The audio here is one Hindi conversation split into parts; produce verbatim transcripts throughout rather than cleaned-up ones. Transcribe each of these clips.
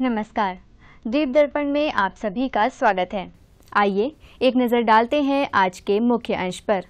नमस्कार। दीप दर्पण में आप सभी का स्वागत है। आइए एक नज़र डालते हैं आज के मुख्य अंश पर।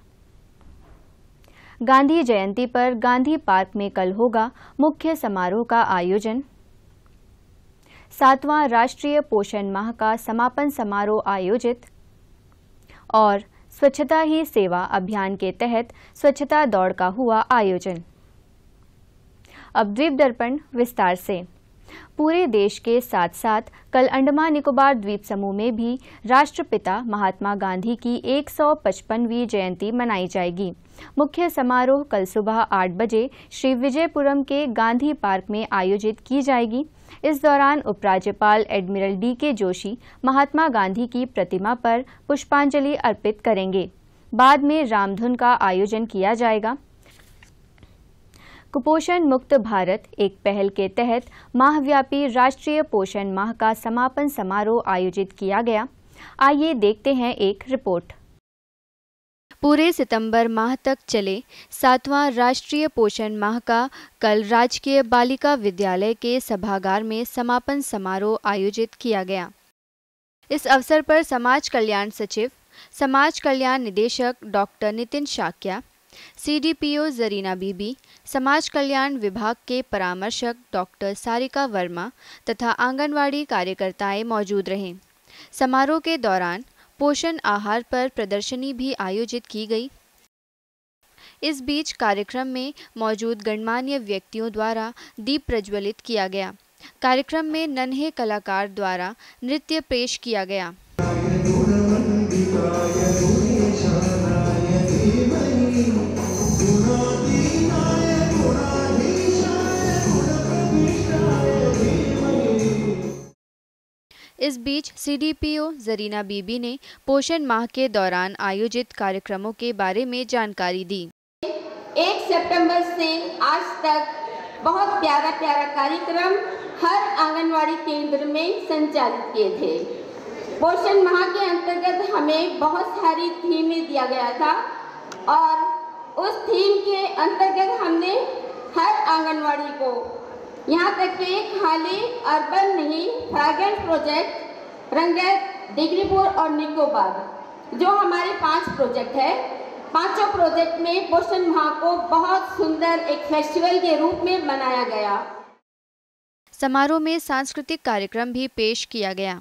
गांधी जयंती पर गांधी पार्क में कल होगा मुख्य समारोह का आयोजन। सातवां राष्ट्रीय पोषण माह का समापन समारोह आयोजित और स्वच्छता ही सेवा अभियान के तहत स्वच्छता दौड़ का हुआ आयोजन। अब द्वीप दर्पण विस्तार से। पूरे देश के साथ साथ कल अंडमान निकोबार द्वीप समूह में भी राष्ट्रपिता महात्मा गांधी की एक सौ पचपनवीं जयंती मनाई जाएगी। मुख्य समारोह कल सुबह आठ बजे श्री विजयपुरम के गांधी पार्क में आयोजित की जाएगी। इस दौरान उपराज्यपाल एडमिरल डी के जोशी महात्मा गांधी की प्रतिमा पर पुष्पांजलि अर्पित करेंगे। बाद में रामधुन का आयोजन किया जाएगा। कुपोषण मुक्त भारत एक पहल के तहत माहव्यापी राष्ट्रीय पोषण माह का समापन समारोह आयोजित किया गया। आइए देखते हैं एक रिपोर्ट। पूरे सितंबर माह तक चले सातवां राष्ट्रीय पोषण माह का कल राजकीय बालिका विद्यालय के सभागार में समापन समारोह आयोजित किया गया। इस अवसर पर समाज कल्याण सचिव, समाज कल्याण निदेशक doctor Nitin Shakya, C D P O Zarina Bibi, समाज कल्याण विभाग के परामर्शक डॉक्टर सारिका वर्मा तथा आंगनवाड़ी कार्यकर्ताएं मौजूद रहे। समारोह के दौरान पोषण आहार पर प्रदर्शनी भी आयोजित की गई। इस बीच कार्यक्रम में मौजूद गणमान्य व्यक्तियों द्वारा दीप प्रज्वलित किया गया। कार्यक्रम में नन्हे कलाकार द्वारा नृत्य पेश किया गया। इस बीच C D P O Zarina Bibi ने पोषण माह के दौरान आयोजित कार्यक्रमों के बारे में जानकारी दी। एक सितंबर से आज तक बहुत प्यारा प्यारा कार्यक्रम हर आंगनवाड़ी केंद्र में संचालित किए थे। पोषण माह के अंतर्गत हमें बहुत सारी थीमें दिया गया था और उस थीम के अंतर्गत हमने हर आंगनवाड़ी को, यहाँ तक कि खाली अर्बन नहीं, फ्रैग्रेंट प्रोजेक्ट, रंगत, डिग्रीपुर और निकोबार, जो हमारे पांच प्रोजेक्ट है, पांचों प्रोजेक्ट में पोषण माह को बहुत सुंदर एक फेस्टिवल के रूप में मनाया गया। समारोह में सांस्कृतिक कार्यक्रम भी पेश किया गया।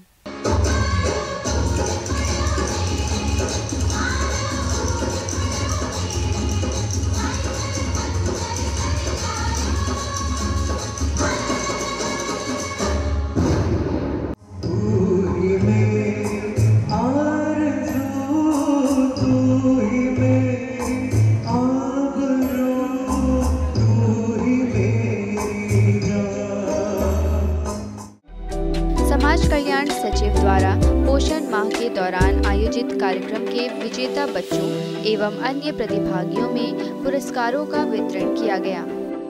समाज कल्याण सचिव द्वारा पोषण माह के दौरान आयोजित कार्यक्रम के विजेता बच्चों एवं अन्य प्रतिभागियों में पुरस्कारों का वितरण किया गया।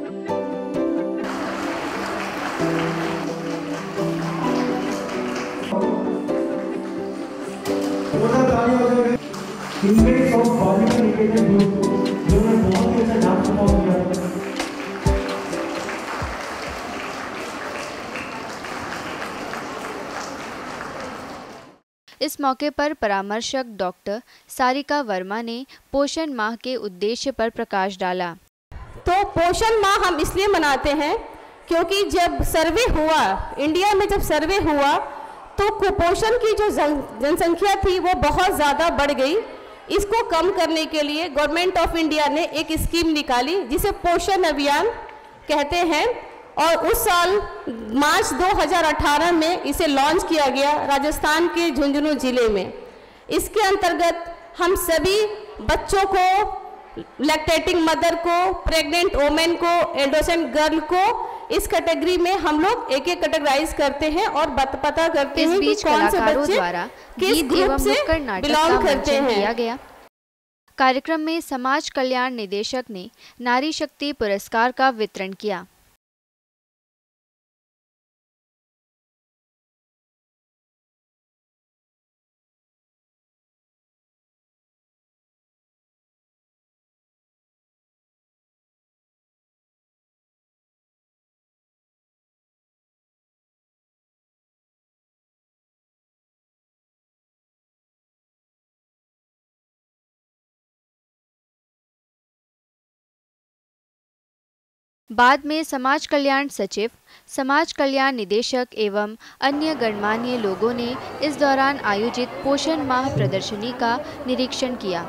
इस मौके पर परामर्शक डॉक्टर सारिका वर्मा ने पोषण माह के उद्देश्य पर प्रकाश डाला। तो पोषण माह हम इसलिए मनाते हैं क्योंकि जब सर्वे हुआ, इंडिया में जब सर्वे हुआ तो कुपोषण की जो जनसंख्या थी वो बहुत ज़्यादा बढ़ गई। इसको कम करने के लिए गवर्नमेंट ऑफ इंडिया ने एक स्कीम निकाली जिसे पोषण अभियान कहते हैं और उस साल मार्च दो हज़ार अठारह में इसे लॉन्च किया गया राजस्थान के झुंझुनू जिले में। इसके अंतर्गत हम सभी बच्चों को, लैक्टेटिंग मदर को, प्रेग्नेंट वोमेन को, एडोसेंट गर्ल को इस कैटेगरी में हम लोग एक एक कैटेगराइज करते हैं और पता करते हैं कि कौन से बच्चे किस ग्रुप से बिलोंग करते हैं। किया गया। कार्यक्रम में समाज कल्याण निदेशक ने नारी शक्ति पुरस्कार का वितरण किया। बाद में समाज कल्याण सचिव, समाज कल्याण निदेशक एवं अन्य गणमान्य लोगों ने इस दौरान आयोजित पोषण माह प्रदर्शनी का निरीक्षण किया।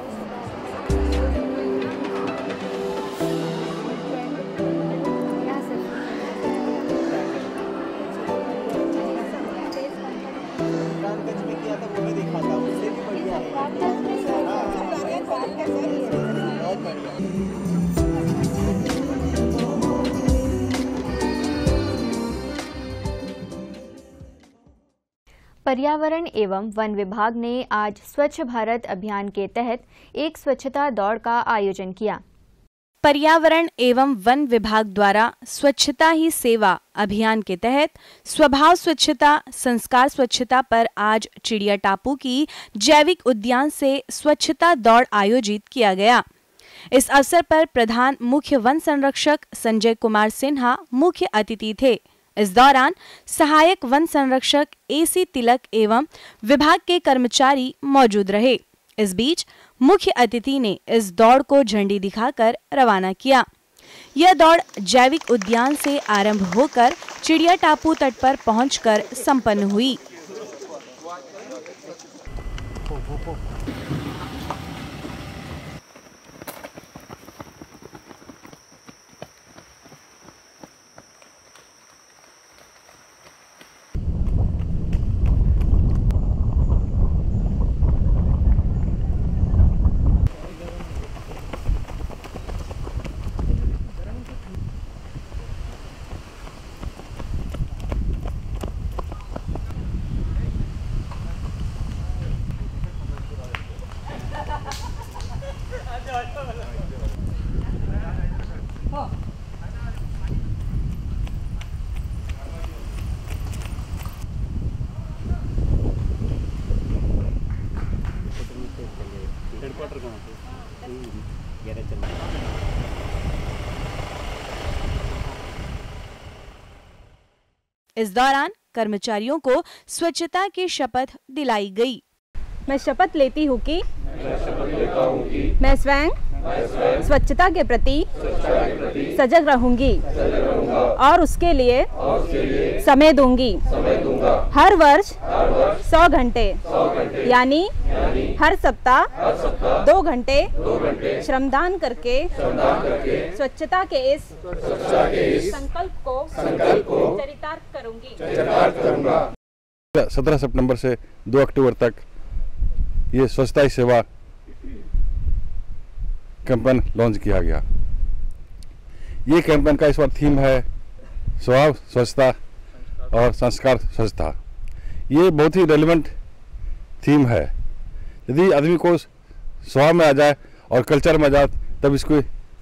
पर्यावरण एवं वन विभाग ने आज स्वच्छ भारत अभियान के तहत एक स्वच्छता दौड़ का आयोजन किया। पर्यावरण एवं वन विभाग द्वारा स्वच्छता ही सेवा अभियान के तहत स्वभाव स्वच्छता संस्कार स्वच्छता पर आज चिड़िया टापू की जैविक उद्यान से स्वच्छता दौड़ आयोजित किया गया। इस अवसर पर प्रधान मुख्य वन संरक्षक संजय कुमार सिन्हा मुख्य अतिथि थे। इस दौरान सहायक वन संरक्षक एसी तिलक एवं विभाग के कर्मचारी मौजूद रहे। इस बीच मुख्य अतिथि ने इस दौड़ को झंडी दिखाकर रवाना किया। यह दौड़ जैविक उद्यान से आरंभ होकर चिड़िया टापू तट पर पहुंचकर संपन्न हुई। इस दौरान कर्मचारियों को स्वच्छता की शपथ दिलाई गई। मैं शपथ लेती हूँ कि मैं स्वयं स्वच्छता के प्रति सजग रहूंगी और उसके लिए समय दूंगी। हर वर्ष सौ घंटे यानी हर सप्ताह दो घंटे श्रमदान करके स्वच्छता के इस संकल्प को चरितार्थ करूंगी। सत्रह सितंबर से दो अक्टूबर तक ये स्वच्छता ही सेवा कैंपेन लॉन्च किया गया। ये कैंपेन का इस बार थीम है स्वभाव स्वच्छता और संस्कार स्वच्छता। ये बहुत ही रेलेवेंट थीम है। यदि आदमी को स्वभाव में आ जाए और कल्चर में आ जाए तब इसको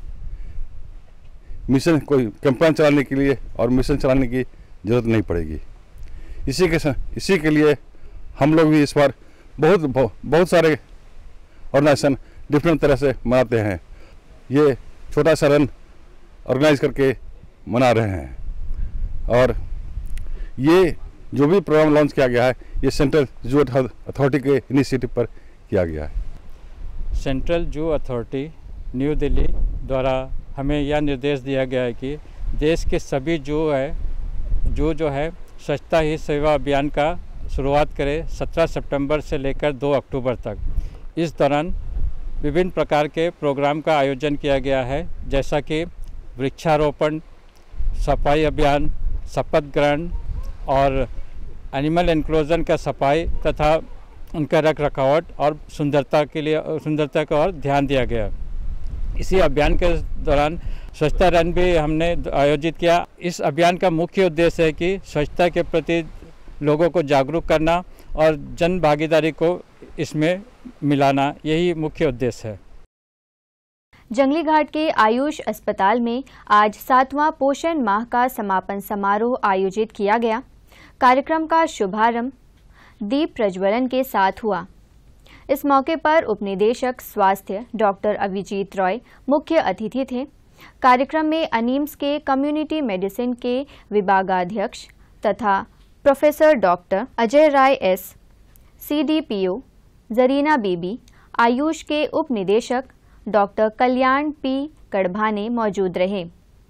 मिशन कोई कैंपेन चलाने के लिए और मिशन चलाने की जरूरत नहीं पड़ेगी। इसी के इसी के लिए हम लोग भी इस बार बहुत बहुत सारे ऑर्गेनाइजेशन डिफरेंट तरह से मनाते हैं। ये छोटा सा रन ऑर्गेनाइज करके मना रहे हैं और ये जो भी प्रोग्राम लॉन्च किया गया है ये सेंट्रल जू अथॉरिटी के इनिशिएटिव पर किया गया है। Central zoo authority new Delhi द्वारा हमें यह निर्देश दिया गया है कि देश के सभी जू है जू जो है स्वच्छता ही सेवा अभियान का शुरुआत करें सत्रह सितंबर से लेकर दो अक्टूबर तक। इस दौरान विभिन्न प्रकार के प्रोग्राम का आयोजन किया गया है, जैसा कि वृक्षारोपण, सफाई अभियान, शपथ ग्रहण और एनिमल एनक्लोजर का सफाई तथा उनका रख रखाव और सुंदरता के लिए सुंदरता की ओर ध्यान दिया गया। इसी अभियान के दौरान स्वच्छता रन भी हमने आयोजित किया। इस अभियान का मुख्य उद्देश्य है कि स्वच्छता के प्रति लोगों को जागरूक करना और जन भागीदारी को इसमें मिलाना, यही मुख्य उद्देश्य है। जंगली घाट के आयुष अस्पताल में आज सातवां पोषण माह का समापन समारोह आयोजित किया गया। कार्यक्रम का शुभारंभ दीप प्रज्वलन के साथ हुआ। इस मौके पर उपनिदेशक स्वास्थ्य डॉक्टर अभिजीत रॉय मुख्य अतिथि थे। कार्यक्रम में अनीम्स के कम्युनिटी मेडिसिन के विभागाध्यक्ष तथा professor doctor Ajay Rai S, CDPO Zarina Bibi, Ayush के उप निदेशक डॉक्टर कल्याण पी कड़भाने मौजूद रहे।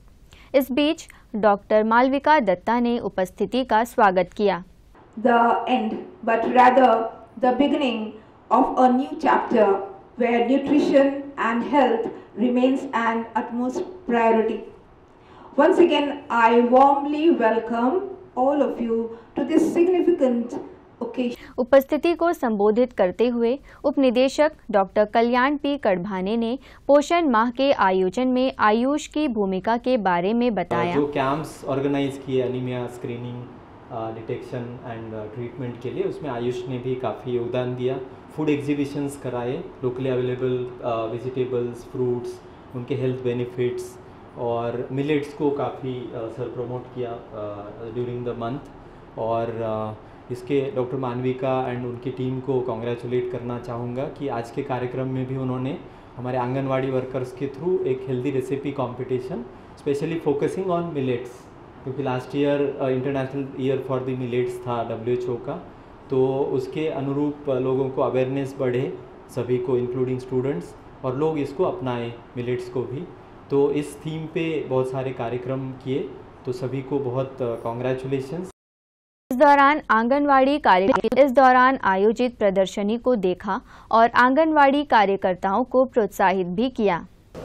इस बीच डॉक्टर मालविका दत्ता ने उपस्थिति का स्वागत किया। The end, but rather the beginning of a new chapter where nutrition and health remains an utmost priority. Once again, I warmly welcome all of you to this significant occasion. उपस्थिति को संबोधित करते हुए उपनिदेशक डॉक्टर कल्याण पी कड़भाने ने पोषण माह के आयोजन में आयुष की भूमिका के बारे में बताया। जो कैंप्स ऑर्गेनाइज किए anaemia screening, detection and treatment के लिए, उसमें आयुष ने भी काफ़ी योगदान दिया। फूड एग्जीबिशंस कराए, लोकली अवेलेबल वेजिटेबल्स, फ्रूट्स, उनके हेल्थ बेनिफिट्स, और मिलेट्स को काफ़ी सर प्रमोट किया ड्यूरिंग द मंथ। और uh, इसके डॉक्टर मालविका एंड उनकी टीम को कॉन्ग्रेचुलेट करना चाहूँगा कि आज के कार्यक्रम में भी उन्होंने हमारे आंगनवाड़ी वर्कर्स के थ्रू एक healthy recipe competition specially focusing on millets, क्योंकि last year international year for the millets था डब्ल्यू एच ओ का, तो उसके अनुरूप लोगों को अवेयरनेस बढ़े, सभी को इंक्लूडिंग स्टूडेंट्स, और लोग इसको अपनाएं मिलेट्स को भी। तो इस थीम पे बहुत सारे कार्यक्रम किए, तो सभी को बहुत कॉन्ग्रेचुलेशंस। इस दौरान आंगनवाड़ी कार्य इस दौरान आयोजित प्रदर्शनी को देखा और आंगनवाड़ी कार्यकर्ताओं को प्रोत्साहित भी किया।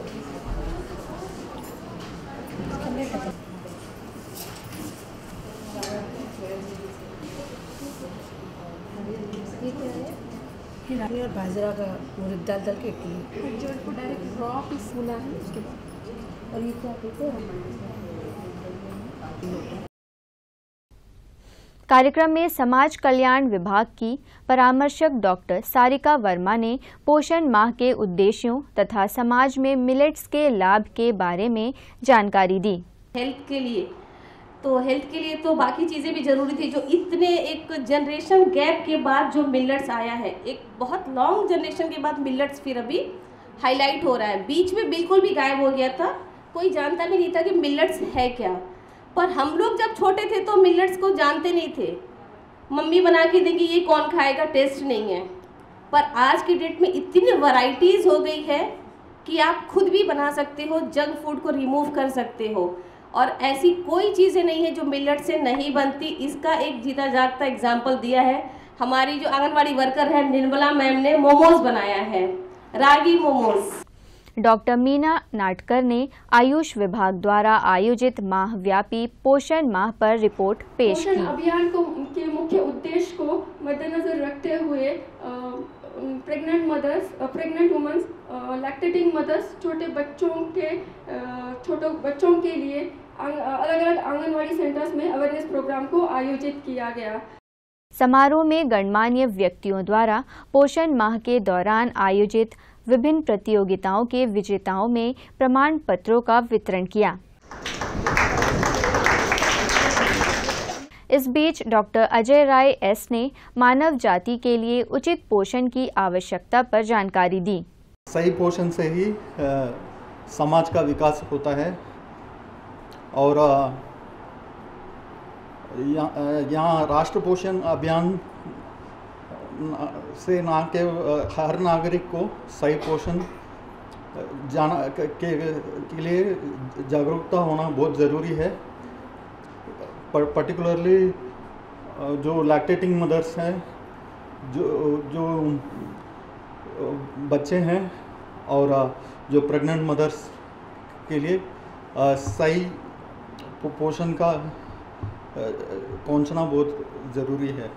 और बाजरा का उड़द दाल दाल के इडली जो इसको डायरेक्ट रॉ पीस फूला है उसके बाद, और ये क्या कहते हैं। कार्यक्रम में समाज कल्याण विभाग की परामर्शक डॉक्टर सारिका वर्मा ने पोषण माह के उद्देश्यों तथा समाज में मिलेट्स के लाभ के बारे में जानकारी दी। हेल्थ के लिए तो हेल्थ के लिए तो बाकी चीज़ें भी ज़रूरी थी। जो इतने एक जनरेशन गैप के बाद जो मिलेट्स आया है, एक बहुत लॉन्ग जनरेशन के बाद मिलेट्स फिर अभी हाईलाइट हो रहा है। बीच में बिल्कुल भी गायब हो गया था, कोई जानता भी नहीं था कि मिलेट्स है क्या। पर हम लोग जब छोटे थे तो मिलेट्स को जानते नहीं थे, मम्मी बना के देंगी ये कौन खाएगा, टेस्ट नहीं है। पर आज की डेट में इतनी वैरायटीज़ हो गई है कि आप खुद भी बना सकते हो, जंक फूड को रिमूव कर सकते हो, और ऐसी कोई चीज़ें नहीं है जो मिलेट से नहीं बनती। इसका एक जीता जागता एग्जाम्पल दिया है हमारी जो आंगनवाड़ी वर्कर है निर्मला मैम ने, मोमोज बनाया है, रागी मोमोज। डॉक्टर मीना नाटकर ने आयुष विभाग द्वारा आयोजित माहव्यापी पोषण माह पर रिपोर्ट पेश की। पोषण अभियान को के मुख्य उद्देश्य को मद्देनजर रखते हुए pregnant mothers, pregnant womens, lactating mothers, छोटे बच्चों के छोटे बच्चों के लिए अलग अलग आंगनवाड़ी सेंटर्स में अवेयरनेस प्रोग्राम को आयोजित किया गया। समारोह में गणमान्य व्यक्तियों द्वारा पोषण माह के दौरान आयोजित विभिन्न प्रतियोगिताओं के विजेताओं में प्रमाण पत्रों का वितरण किया। इस बीच डॉक्टर अजय राय एस ने मानव जाति के लिए उचित पोषण की आवश्यकता पर जानकारी दी। सही पोषण से ही आ, समाज का विकास होता है, और यहाँ राष्ट्रीय पोषण अभियान से ना के हर नागरिक को सही पोषण जाना के, के लिए जागरूकता होना बहुत ज़रूरी है। पर्टिकुलरली जो लैक्टेटिंग मदर्स हैं, जो जो बच्चे हैं, और जो प्रेग्नेंट मदर्स के लिए सही पोषण का पहुंचना बहुत ज़रूरी है।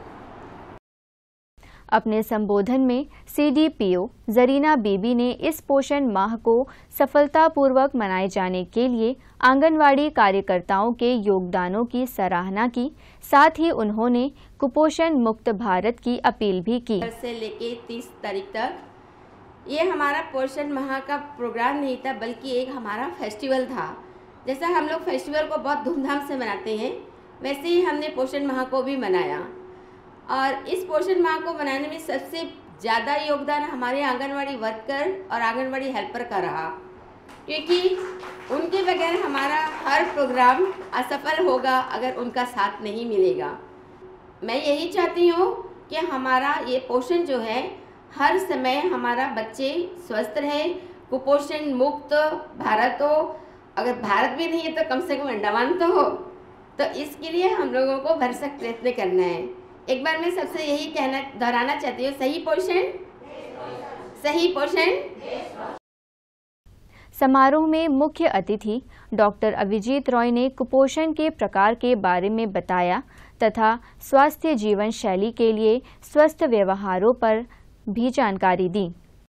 अपने संबोधन में सीडीपीओ जरीना बीबी ने इस पोषण माह को सफलतापूर्वक मनाए जाने के लिए आंगनवाड़ी कार्यकर्ताओं के योगदानों की सराहना की। साथ ही उन्होंने कुपोषण मुक्त भारत की अपील भी की। से लेके तीस तारीख तक ये हमारा पोषण माह का प्रोग्राम नहीं था, बल्कि एक हमारा फेस्टिवल था। जैसा हम लोग फेस्टिवल को बहुत धूमधाम से मनाते हैं, वैसे ही हमने पोषण माह को भी मनाया। और इस पोषण माह को मनाने में सबसे ज़्यादा योगदान हमारे आंगनवाड़ी वर्कर और आंगनवाड़ी हेल्पर का रहा, क्योंकि उनके बगैर हमारा हर प्रोग्राम असफल होगा अगर उनका साथ नहीं मिलेगा। मैं यही चाहती हूँ कि हमारा ये पोषण जो है हर समय हमारा बच्चे स्वस्थ रहे, कुपोषण मुक्त भारत हो, अगर भारत भी नहीं है तो कम से कम अंडमान तो हो। तो इसके लिए हम लोगों को भरसक प्रयत्न करना है। एक बार मैं सबसे यही कहना दोहराना चाहती हूँ, सही पोषण, सही पोषण। समारोह में मुख्य अतिथि डॉक्टर अभिजीत रॉय ने कुपोषण के प्रकार के बारे में बताया तथा स्वास्थ्य जीवन शैली के लिए स्वस्थ व्यवहारों पर भी जानकारी दी।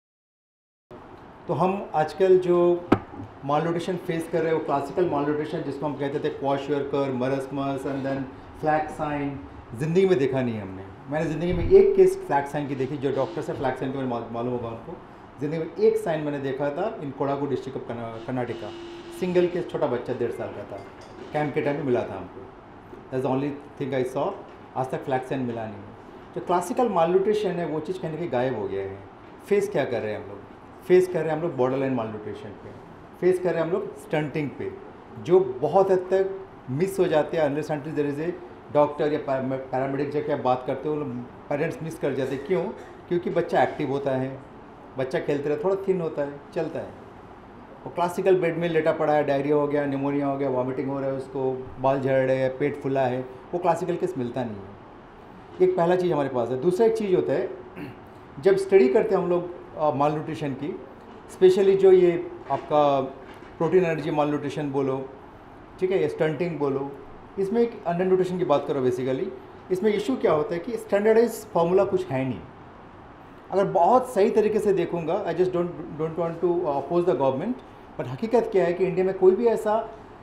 तो हम आजकल जो मालन्यूट्रिशन फेस कर रहे हैं वो क्लासिकल मालन्यूट्रिशन जिसको हम कहते थे क्वाशरकर, मरसमस एंड देन फ्लैक्साइन, ज़िंदगी में देखा नहीं है हमने। मैंने ज़िंदगी में एक केस फ्लैक्साइन की देखी, जो डॉक्टर से फ्लैक्साइन के बारे में मालूम होगा उनको। ज़िंदगी में एक साइन मैंने देखा था in Kodagu district of Karnataka, single case, छोटा बच्चा डेढ़ साल का था, कैंप के टाइम में मिला था हमको। That's the only thing I saw. आज तक फ्लैक्साइन मिला नहीं है। जो क्लासिकल मालन्यूट्रिशन है वो चीज़ कहने के गायब हो गया है। फेस क्या कर रहे हैं हम लोग? फेस कर रहे हैं हम लोग बॉर्डर लाइन मालन्यूट्रिशन पे, फेस कर रहे हैं हम लोग स्टंटिंग पे, जो बहुत हद तक मिस हो जाते हैं unless until there is a doctor या पैरामेडिक जब आप बात करते हो, पेरेंट्स मिस कर जाते हैं। क्यों? क्योंकि बच्चा एक्टिव होता है, बच्चा खेलते रहे, थोड़ा थिन होता है, चलता है, वो क्लासिकल बेड में लेटा पड़ा है, डायरिया हो गया, निमोनिया हो गया, वॉमिटिंग हो रहा है, उसको बाल झड़ रहे हैं, पेट फुला है, वो क्लासिकल केस मिलता नहीं है। एक पहला चीज़ हमारे पास है। दूसरा एक चीज़ होता है, जब स्टडी करते हैं हम लोग माल न्यूट्रिशन की, स्पेशली जो ये आपका प्रोटीन एनर्जी माल न्यूट्रिशन बोलो, ठीक है, या स्टंटिंग बोलो, इसमें एक अंडर न्यूट्रिशन की बात करो बेसिकली। इसमें इशू क्या होता है कि स्टैंडर्डाइज फार्मूला कुछ है नहीं। अगर बहुत सही तरीके से देखूंगा, I just don't don't want to oppose the government, but हकीकत क्या है कि इंडिया में कोई भी ऐसा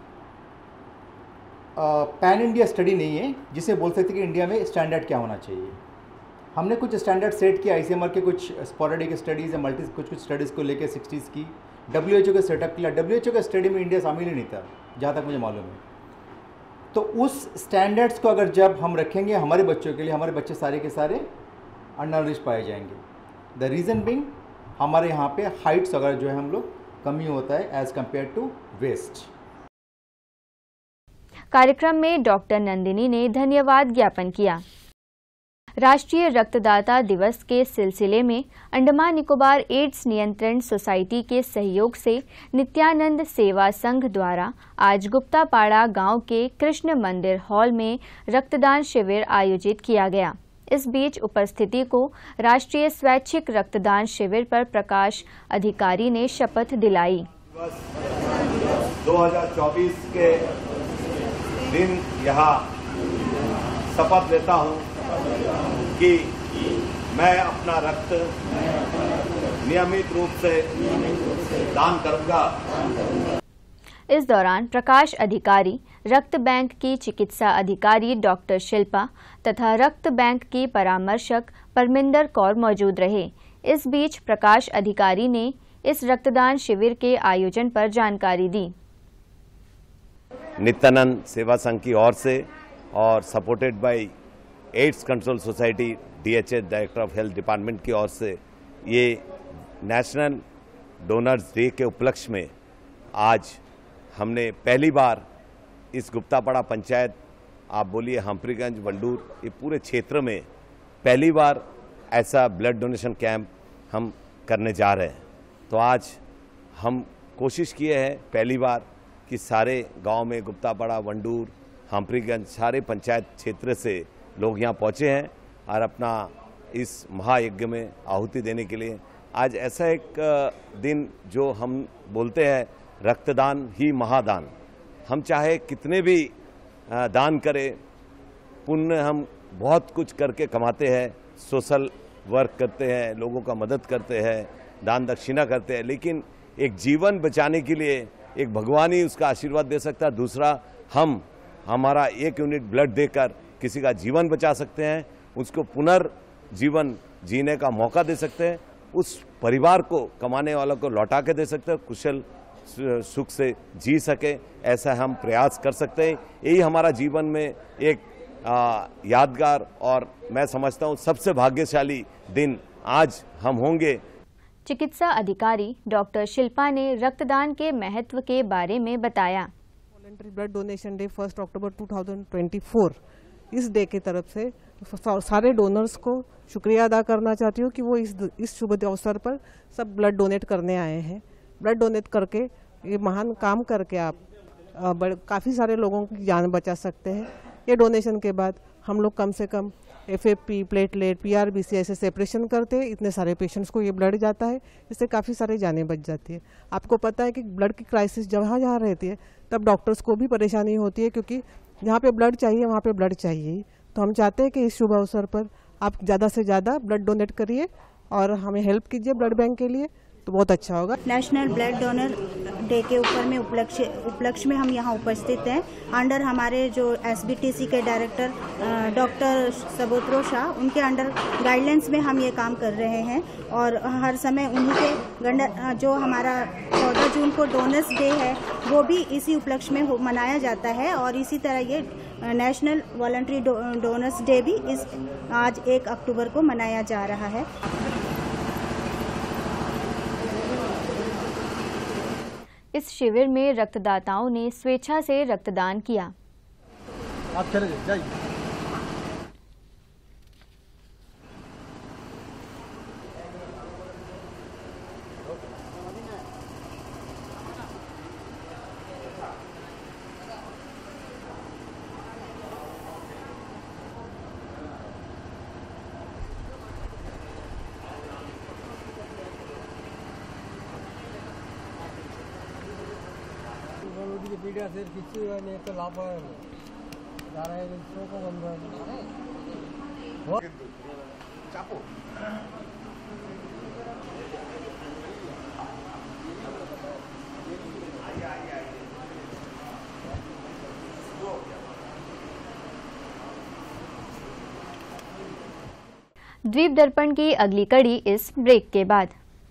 पैन इंडिया स्टडी नहीं है जिसे बोल सकते कि इंडिया में स्टैंडर्ड क्या होना चाहिए। हमने कुछ स्टैंडर्ड सेट किया, आईसीएमआर के कुछ स्पोरेडिक स्टडीज़ या मल्टी कुछ कुछ स्टडीज़ को लेके सिक्सटीज़ की, डब्ल्यूएचओ का सेटअप किया। डब्ल्यूएचओ का स्टडी में इंडिया शामिल ही नहीं था जहाँ तक मुझे मालूम है। तो उस स्टैंडर्ड्स को अगर जब हम रखेंगे हमारे बच्चों के लिए, हमारे बच्चे सारे के सारे अंडरनरिश्ड पाए जाएंगे। द रीज़न बिंग हमारे यहाँ पे हाइट्स अगर जो है हम लोग कमी होता है एज कम्पेयर टू वेस्ट। कार्यक्रम में डॉक्टर नंदिनी ने धन्यवाद ज्ञापन किया। राष्ट्रीय रक्तदाता दिवस के सिलसिले में अंडमान निकोबार एड्स नियंत्रण सोसाइटी के सहयोग से नित्यानंद सेवा संघ द्वारा आज गुप्तापाड़ा गांव के कृष्ण मंदिर हॉल में रक्तदान शिविर आयोजित किया गया। इस बीच उपस्थिति को राष्ट्रीय स्वैच्छिक रक्तदान शिविर पर प्रकाश अधिकारी ने शपथ दिलाई। दो हज़ार चौबीस के दिन यहाँ शपथ लेता हूँ कि मैं अपना रक्त नियमित रूप से दान करूंगा। इस दौरान प्रकाश अधिकारी, रक्त बैंक की चिकित्सा अधिकारी डॉक्टर शिल्पा तथा रक्त बैंक की परामर्शक परमिंदर कौर मौजूद रहे। इस बीच प्रकाश अधिकारी ने इस रक्तदान शिविर के आयोजन पर जानकारी दी। नित्यानंद सेवा संघ की ओर से और supported by AIDS control society DHH director of health department की ओर से ये नेशनल डोनर्स डे के उपलक्ष्य में आज हमने पहली बार इस गुप्तापाड़ा पंचायत, आप बोलिए हम्परीगंज, वंडूर, ये पूरे क्षेत्र में पहली बार ऐसा ब्लड डोनेशन कैंप हम करने जा रहे हैं। तो आज हम कोशिश किए हैं पहली बार कि सारे गांव में गुप्तापाड़ा, वंडूर, हम्परीगंज सारे पंचायत क्षेत्र से लोग यहाँ पहुँचे हैं और अपना इस महायज्ञ में आहुति देने के लिए। आज ऐसा एक दिन जो हम बोलते हैं रक्तदान ही महादान। हम चाहे कितने भी दान करें, पुण्य हम बहुत कुछ करके कमाते हैं, सोशल वर्क करते हैं, लोगों का मदद करते हैं, दान दक्षिणा करते हैं, लेकिन एक जीवन बचाने के लिए एक भगवान ही उसका आशीर्वाद दे सकता है। दूसरा, हम हमारा एक यूनिट ब्लड देकर किसी का जीवन बचा सकते हैं, उसको पुनर्जीवन जीने का मौका दे सकते हैं, उस परिवार को, कमाने वालों को लौटा के दे सकते हैं, कुशल सुख से जी सके, ऐसा हम प्रयास कर सकते हैं। यही हमारा जीवन में एक आ, यादगार और मैं समझता हूँ सबसे भाग्यशाली दिन आज हम होंगे। चिकित्सा अधिकारी डॉक्टर शिल्पा ने रक्तदान के महत्व के बारे में बताया। Voluntary blood donation day first October दो हज़ार चौबीस, इस डे की तरफ से सारे डोनर्स को शुक्रिया अदा करना चाहती हूँ कि वो इस इस शुभ अवसर पर सब ब्लड डोनेट करने आए हैं। ब्लड डोनेट करके ये महान काम करके आप बड़े काफ़ी सारे लोगों की जान बचा सकते हैं। ये डोनेशन के बाद हम लोग कम से कम F A P, platelet, P R B C ऐसे सेपरेशन करते हैं। इतने सारे पेशेंट्स को ये ब्लड जाता है, इससे काफ़ी सारी जानें बच जाती है। आपको पता है कि ब्लड की क्राइसिस जहाँ जहाँ रहती है तब डॉक्टर्स को भी परेशानी होती है, क्योंकि जहाँ पे ब्लड चाहिए वहाँ पे ब्लड चाहिए ही। तो हम चाहते हैं कि इस शुभ अवसर पर आप ज़्यादा से ज़्यादा ब्लड डोनेट करिए और हमें हेल्प कीजिए ब्लड बैंक के लिए, तो बहुत अच्छा होगा। नेशनल ब्लड डोनर डे के ऊपर में उपलक्ष्य उपलक्ष्य में हम यहाँ उपस्थित हैं। अंडर हमारे जो एस बी टी सी के डायरेक्टर डॉक्टर सबोत्रो शाह, उनके अंडर गाइडलाइंस में हम ये काम कर रहे हैं और हर समय उन्हीं के जो हमारा चौदह जून को डोनर्स डे है वो भी इसी उपलक्ष्य में मनाया जाता है और इसी तरह ये नेशनल वॉलंटरी डोनर्स डे भी इस आज एक अक्टूबर को मनाया जा रहा है। इस शिविर में रक्तदाताओं ने स्वेच्छा से रक्तदान किया। आप चले जाइए। पीड़ा से किसी ने तो लाभ जा रहे हैं सो को बंद हो चापो द्वीप दर्पण की अगली कड़ी इस ब्रेक के बाद।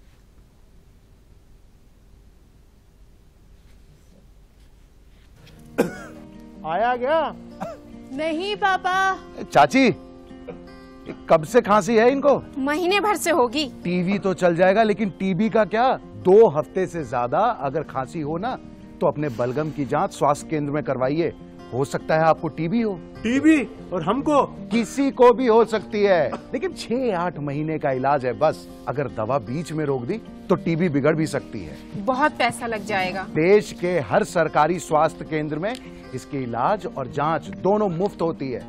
आया गया? नहीं पापा। चाची, कब से खांसी है इनको? महीने भर से होगी। टीवी तो चल जाएगा, लेकिन टीबी का क्या? दो हफ्ते से ज्यादा अगर खांसी हो ना तो अपने बलगम की जांच स्वास्थ्य केंद्र में करवाइए। हो सकता है आपको टीबी हो। टीबी? और हमको? किसी को भी हो सकती है, लेकिन छह आठ महीने का इलाज है बस। अगर दवा बीच में रोक दी तो टीबी बिगड़ भी सकती है। बहुत पैसा लग जाएगा। देश के हर सरकारी स्वास्थ्य केंद्र में इसके इलाज और जांच दोनों मुफ्त होती है।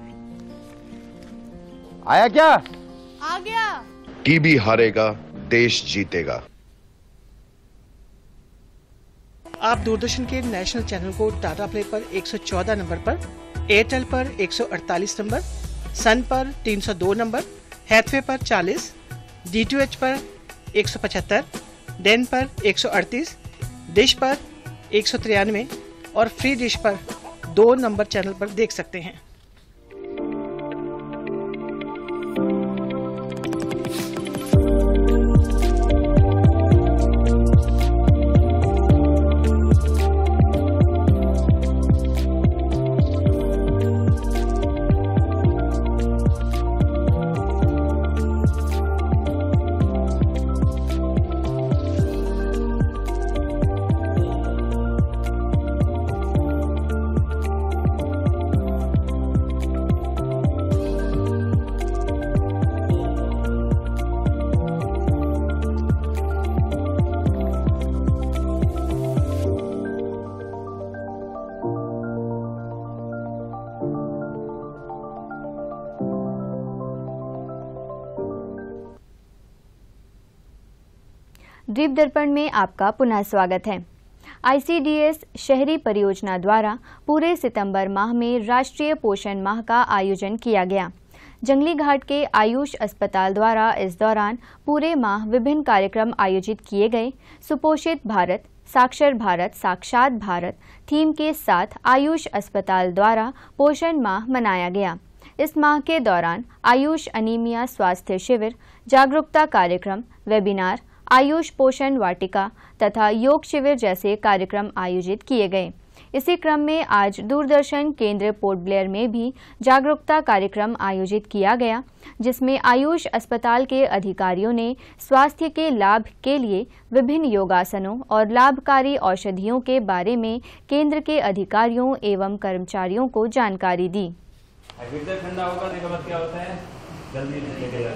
आया क्या? आ गया। टीबी हारेगा, देश जीतेगा। आप दूरदर्शन के नेशनल चैनल को टाटा प्ले पर एक सौ चौदह नंबर पर, एयरटेल पर एक सौ अड़तालीस नंबर, सन पर तीन सौ दो नंबर, हैथवे पर चालीस, डीटीएच पर एक सौ पचहत्तर, डेन पर एक सौ अड़तीस, डिश पर एक सौ तिरानवे और फ्री डिश पर दो नंबर चैनल पर देख सकते हैं। द्वीप दर्पण में आपका पुनः स्वागत है। आई सी डी एस शहरी परियोजना द्वारा पूरे सितंबर माह में राष्ट्रीय पोषण माह का आयोजन किया गया। जंगली घाट के आयुष अस्पताल द्वारा इस दौरान पूरे माह विभिन्न कार्यक्रम आयोजित किए गए। सुपोषित भारत, साक्षर भारत, साक्षात भारत थीम के साथ आयुष अस्पताल द्वारा पोषण माह मनाया गया। इस माह के दौरान आयुष अनीमिया स्वास्थ्य शिविर, जागरूकता कार्यक्रम, वेबिनार, आयुष पोषण वाटिका तथा योग शिविर जैसे कार्यक्रम आयोजित किए गए। इसी क्रम में आज दूरदर्शन केंद्र पोर्ट ब्लेयर में भी जागरूकता कार्यक्रम आयोजित किया गया, जिसमें आयुष अस्पताल के अधिकारियों ने स्वास्थ्य के लाभ के लिए विभिन्न योगासनों और लाभकारी औषधियों के बारे में केंद्र के अधिकारियों एवं कर्मचारियों को जानकारी दी। ठंडा होगा देखो बाद क्या होता है, जल्दी निकलेगा,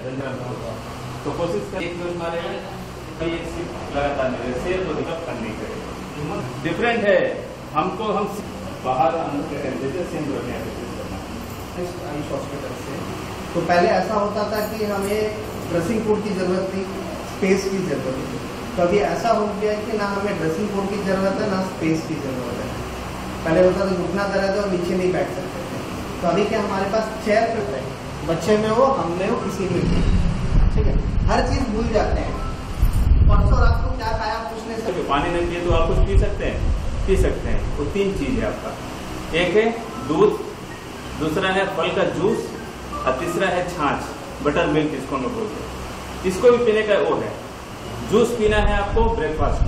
जल्दी तो कोशिश करें एक डोज मारेगा, लगातार नहीं सेल को दिक्कत करनी पड़ेगी। डिफरेंट है हमको, हम बाहर अंदर टेम्परेचर सेम रखने आयुष हॉस्पिटल से। तो पहले ऐसा होता था कि हमें ड्रेसिंग कोड की जरूरत थी, स्पेस की जरूरत थी। तो अभी ऐसा हो गया है कि ना हमें ड्रेसिंग कोड की जरूरत है ना स्पेस की जरूरत है। पहले होता था घुटना दर्द है और नीचे नहीं बैठ सकते थे, तो अभी क्या हमारे पास चेयर पे है, बच्चे में हो, हम में हो, किसी में हो, ठीक है, हर चीज भूल जाते हैं। परसों रात को क्या खाया कुछ नहीं सकते, पानी नहीं पिए तो आप कुछ पी सकते हैं, पी सकते हैं। वो तीन चीज है आपका, एक है दूध, दूसरा है फल का जूस और तीसरा है छाछ, बटर मिल्क इसको हम बोलते हैं। इसको भी पीने का वो है, जूस पीना है आपको ब्रेकफास्ट।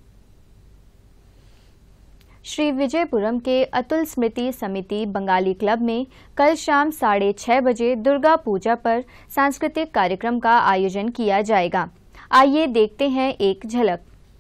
श्री विजयपुरम के अतुल स्मृति समिति बंगाली क्लब में कल शाम साढ़े छह बजे दुर्गा पूजा पर सांस्कृतिक कार्यक्रम का आयोजन किया जाएगा। आइए देखते हैं एक झलक।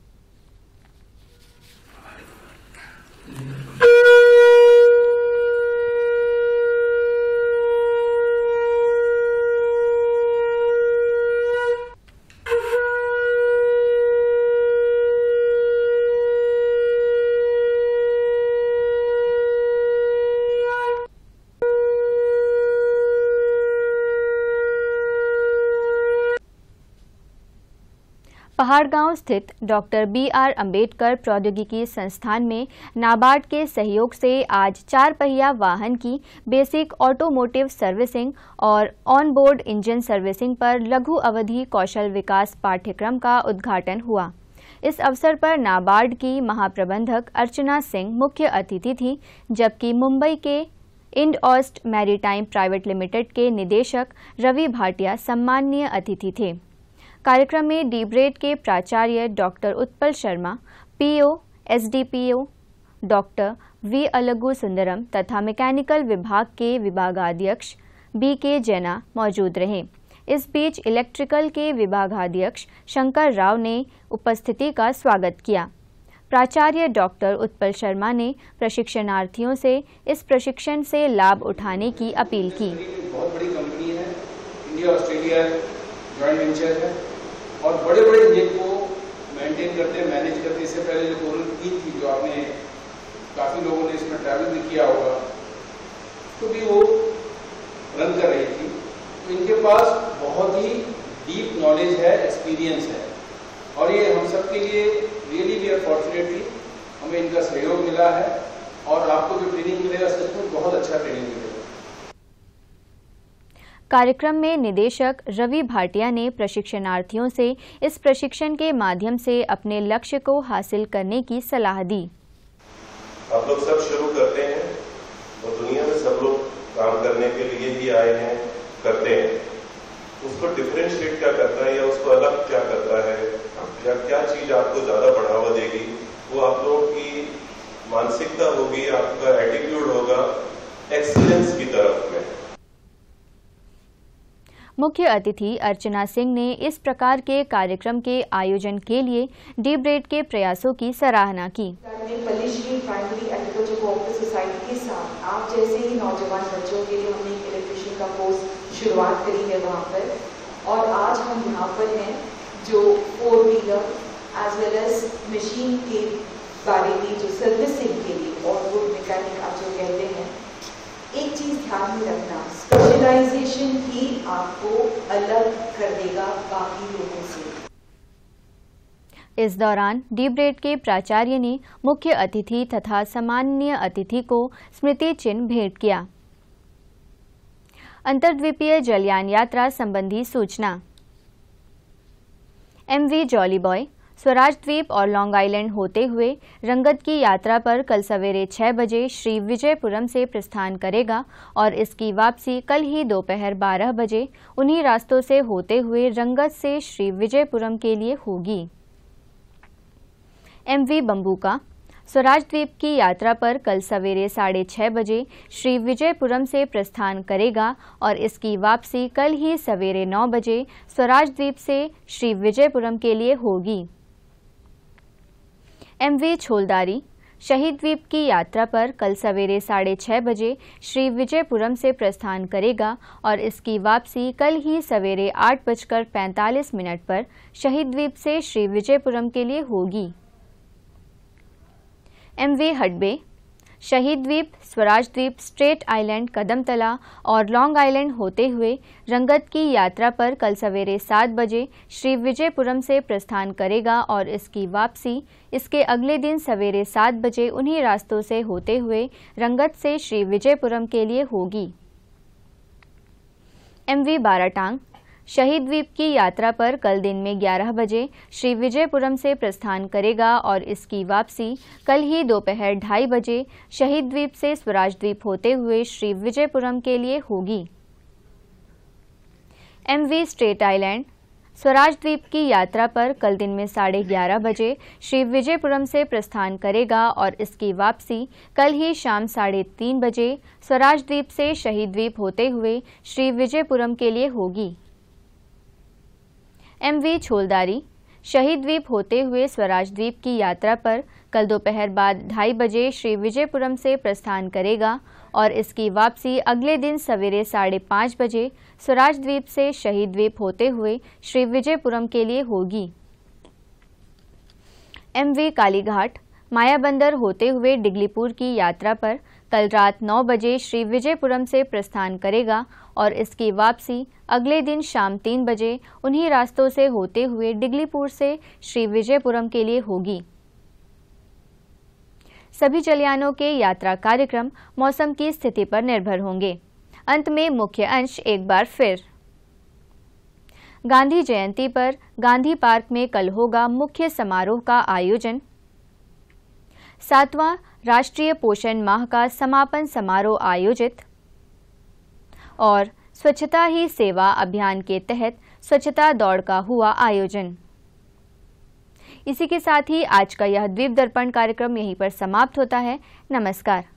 पहाड़गांव स्थित डॉक्टर बी आर अम्बेडकर प्रौद्योगिकी संस्थान में नाबार्ड के सहयोग से आज चार पहिया वाहन की बेसिक ऑटोमोटिव सर्विसिंग और ऑन बोर्ड इंजन सर्विसिंग पर लघु अवधि कौशल विकास पाठ्यक्रम का उद्घाटन हुआ। इस अवसर पर नाबार्ड की महाप्रबंधक अर्चना सिंह मुख्य अतिथि थी, जबकि मुंबई के इंडऑस्ट मैरीटाइम प्राइवेट लिमिटेड के निदेशक रवि भाटिया सम्माननीय अतिथि थे। कार्यक्रम में डीब्रेड के प्राचार्य doctor Utpal Sharma, PO, SDPO doctor V Alagu Sundaram तथा मैकेनिकल विभाग के विभागाध्यक्ष बी के जैना मौजूद रहे। इस बीच इलेक्ट्रिकल के विभागाध्यक्ष शंकर राव ने उपस्थिति का स्वागत किया। प्राचार्य डॉक्टर उत्पल शर्मा ने प्रशिक्षणार्थियों से इस प्रशिक्षण से लाभ उठाने की अपील की। बहुत बड़ी कंपनी है, इंडिया ऑस्ट्रेलिया जॉइंट वेंचर है और बड़े बड़े इंजन को मेंटेन करते हैं, मैनेज करते हैं। इससे पहले जो कोरल तीन थी, जो आपने काफ़ी लोगों ने इसमें ट्रैवल भी किया होगा, तो भी वो रन कर रही थी। तो इनके पास बहुत ही डीप नॉलेज है, एक्सपीरियंस है और ये हम सब के लिए रियली वी आर फॉर्चुनेटली हमें इनका सहयोग मिला है और आपको जो ट्रेनिंग मिलेगा सच में बहुत अच्छा ट्रेनिंग मिलेगा। कार्यक्रम में निदेशक रवि भाटिया ने प्रशिक्षणार्थियों से इस प्रशिक्षण के माध्यम से अपने लक्ष्य को हासिल करने की सलाह दी। आप लोग सब शुरू करते हैं और दुनिया में सब लोग काम करने के लिए ही आए हैं, करते हैं। उसको डिफरेंशिएट क्या करता है या उसको अलग क्या करता है या क्या चीज आपको ज्यादा बढ़ावा देगी, वो आप लोगों की मानसिकता होगी, आपका एटीट्यूड होगा एक्सीलेंस की तरफ में। मुख्य अतिथि अर्चना सिंह ने इस प्रकार के कार्यक्रम के आयोजन के लिए डीब्रेड के प्रयासों की सराहना की। Pallishree primary agriculture cooperative society के साथ आप जैसे ही नौजवान बच्चों के लिए हमने एक इलेक्ट्रिशियन का कोर्स शुरुआत करी है वहाँ पर, और आज हम यहाँ पर हैं जो four wheeler as well as machine के बारे में जो सर्विसिंग के लिए और वो मैकेनिक आप जो कहते हैं, एक चीज ध्यान में रखना, स्पेशलाइजेशन ही आपको अलग कर देगा बाकी लोगों से। इस दौरान डीब्रेड के प्राचार्य ने मुख्य अतिथि तथा सम्माननीय अतिथि को स्मृति चिन्ह भेंट किया। अंतर्द्वीपीय जलयान यात्रा संबंधी सूचना। एमवी जॉली बॉय स्वराज द्वीप और लॉन्ग आइलैंड होते हुए रंगत की यात्रा पर कल सवेरे छह बजे श्री विजयपुरम से प्रस्थान करेगा और इसकी वापसी कल ही दोपहर बारह बजे उन्हीं रास्तों से होते हुए रंगत से श्री विजयपुरम के लिए होगी। एमवी बंबूका स्वराज द्वीप की यात्रा पर कल सवेरे साढ़े छह बजे श्री विजयपुरम से प्रस्थान करेगा और इसकी वापसी कल ही सवेरे नौ बजे स्वराज द्वीप से श्री विजयपुरम के लिए होगी। एमवी छोलदारी शहीद द्वीप की यात्रा पर कल सवेरे साढ़े छह बजे श्री विजयपुरम से प्रस्थान करेगा और इसकी वापसी कल ही सवेरे आठ बजकर पैंतालीस मिनट पर शहीद द्वीप से श्री विजयपुरम के लिए होगी। एमवी हडबे, शहीद द्वीप, स्वराज द्वीप, स्ट्रेट आइलैंड, कदमतला और लॉन्ग आइलैंड होते हुए रंगत की यात्रा पर कल सवेरे सात बजे श्री विजयपुरम से प्रस्थान करेगा और इसकी वापसी इसके अगले दिन सवेरे सात बजे उन्हीं रास्तों से होते हुए रंगत से श्री विजयपुरम के लिए होगी। एमवी बाराटांग, शहीद द्वीप की यात्रा पर कल दिन में ग्यारह बजे श्री विजयपुरम से प्रस्थान करेगा और इसकी वापसी कल ही दोपहर ढाई बजे शहीद द्वीप से स्वराज द्वीप होते हुए श्री विजयपुरम के लिए होगी। एमवी स्ट्रेट आइलैंड, स्वराज द्वीप की यात्रा पर कल दिन में साढ़े ग्यारह बजे श्री विजयपुरम से प्रस्थान करेगा और इसकी वापसी कल ही शाम साढ़े तीन बजे स्वराज द्वीप से शहीद द्वीप होते हुए श्री विजयपुरम के लिए होगी। एमवी छोलदारी, शहीद द्वीप होते हुए स्वराज द्वीप की यात्रा पर कल दोपहर बाद ढाई बजे श्री विजयपुरम से प्रस्थान करेगा और इसकी वापसी अगले दिन सवेरे साढ़े पाँच बजे स्वराज द्वीप से शहीद द्वीप होते हुए श्री विजयपुरम के लिए होगी। एमवी कालीघाट, मायाबंदर होते हुए डिगलीपुर की यात्रा पर कल रात नौ बजे श्री विजयपुरम से प्रस्थान करेगा और इसकी वापसी अगले दिन शाम तीन बजे उन्हीं रास्तों से होते हुए डिगलीपुर से श्री विजयपुरम के लिए होगी। सभी जलयानों के यात्रा कार्यक्रम मौसम की स्थिति पर निर्भर होंगे। अंत में मुख्य अंश एक बार फिर। गांधी जयंती पर गांधी पार्क में कल होगा मुख्य समारोह का आयोजन। सातवां राष्ट्रीय पोषण माह का समापन समारोह आयोजित और स्वच्छता ही सेवा अभियान के तहत स्वच्छता दौड़ का हुआ आयोजन। इसी के साथ ही आज का यह द्वीप दर्पण कार्यक्रम यहीं पर समाप्त होता है। नमस्कार।